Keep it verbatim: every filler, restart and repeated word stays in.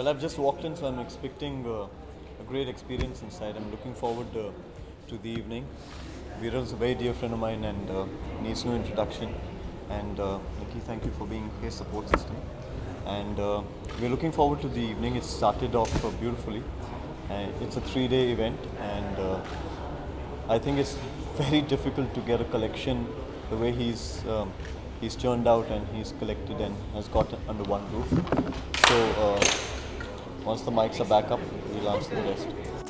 Well, I've just walked in, so I'm expecting uh, a great experience inside. I'm looking forward uh, to the evening. Viral is a very dear friend of mine and uh, needs no introduction. And uh, Nikki, thank you for being his support system. And uh, we're looking forward to the evening. It started off uh, beautifully. Uh, it's a three-day event, and uh, I think it's very difficult to get a collection the way he's um, he's churned out and he's collected and has got under one roof. So uh, once the mics are back up, we'll answer the rest.